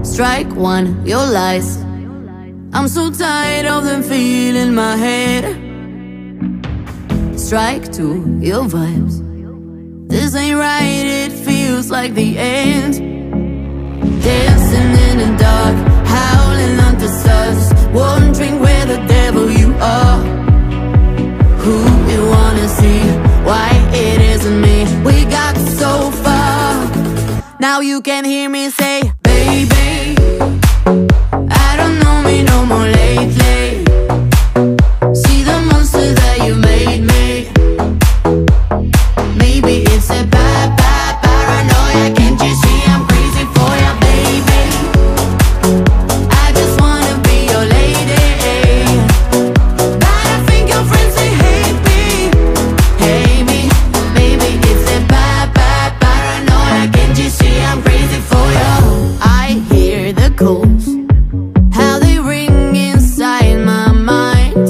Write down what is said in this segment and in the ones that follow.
Strike one, your lies. I'm so tired of them feeling my head. Strike two, your vibes. This ain't right, it feels like the end. Dancing in the dark, howling under stars, wondering where the devil you are. Who you wanna see, why it isn't me. We got so far, now you can hear me say, baby, I don't know me no more lately. See the monster that you made me. Maybe it's a bad paranoia. Can't you see I'm crazy for ya, baby? I just wanna be your lady, but I think your friends they hate me. Maybe it's a bad paranoia. Can't you see I'm crazy for ya? I hear the calls, how they ring inside my mind.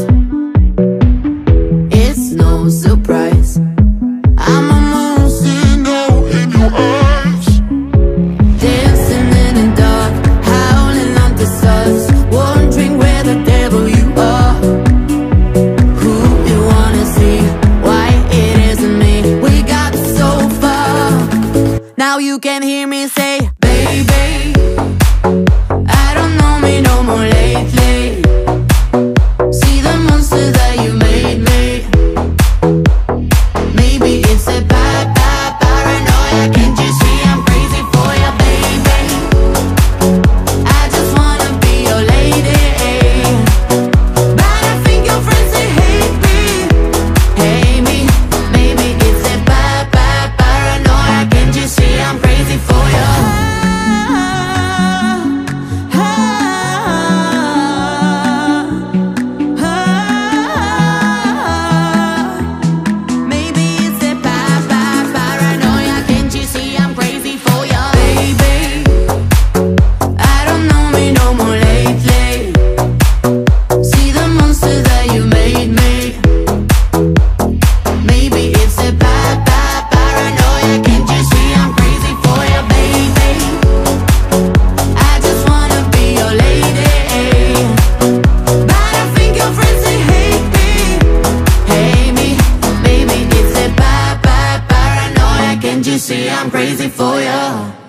It's no surprise, I'm a monster now in your eyes. Dancing in the dark, howling under stars, wondering where the devil you are. Who you wanna see, why it isn't me. We got so far, now you can hear me say, baby, I don't know me no more lately. See the monster that you made me. Maybe it's a bad paranoia. Can't you see I'm crazy for ya, baby? I just wanna be your lady, but I think your friends they hate me. Maybe it's a bad paranoia. Can't you see I'm crazy for ya? Maybe it's a bad paranoia. Can't you see I'm crazy for ya, baby? I don't know me no more lately. See the monster that you made me. Maybe it's a bad paranoia. Can't you see I'm crazy for ya, baby? I just wanna be your lady, but I think your friends they hate me. Maybe it's a bad paranoia. Can't you see I'm crazy for ya?